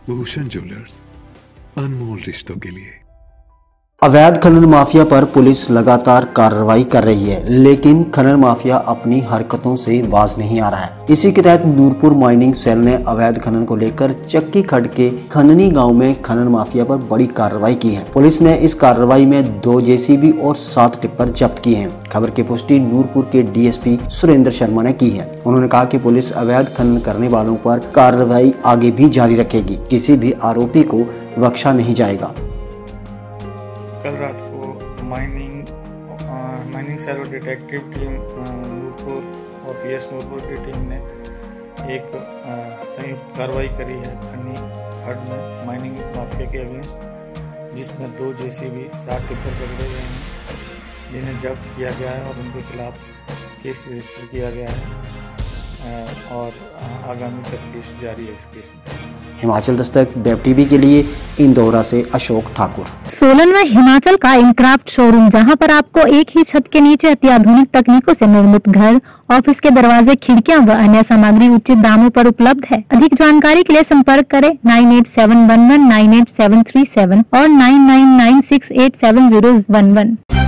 Bhushan jewellers, अनमोल रिश्तों के लिए। अवैध खनन माफिया पर पुलिस लगातार कार्रवाई कर रही है, लेकिन खनन माफिया अपनी हरकतों से बाज नहीं आ रहा है। इसी के तहत नूरपुर माइनिंग सेल ने अवैध खनन को लेकर चक्की खड्ड के खननी गांव में खनन माफिया पर बड़ी कार्रवाई की है। पुलिस ने इस कार्रवाई में 2 जेसीबी और 7 टिप्पर जब्त किए हैं। खबर की पुष्टि नूरपुर के डीएसपी सुरेंद्र शर्मा ने की है। उन्होंने कहा कि पुलिस अवैध खनन करने वालों पर कार्रवाई आगे भी जारी रखेगी। किसी भी आरोपी को बख्शा नहीं जाएगा। कल रात को माइनिंग सेल और डिटेक्टिव टीम नूरपुर और पीएस नूरपुर की टीम ने एक संयुक्त कार्रवाई करी है खन्नी खड्ड में माइनिंग माफिया के अगेंस्ट, जिसमें 2 जेसीबी 7 टिप्पर पकड़े गए हैं, जिन्हें जब्त किया गया है और उनके खिलाफ केस रजिस्टर किया गया है और आगामी तफ्तीश जारी है इस केस में। हिमाचल दस्तक वेब टीवी के लिए इंदौरा से अशोक ठाकुर। सोलन में हिमाचल का इनक्राफ्ट शोरूम, जहां पर आपको एक ही छत के नीचे अत्याधुनिक तकनीकों से निर्मित घर, ऑफिस के दरवाजे, खिड़कियां व अन्य सामग्री उचित दामों पर उपलब्ध है। अधिक जानकारी के लिए संपर्क करें 9871198737 और 9996877011।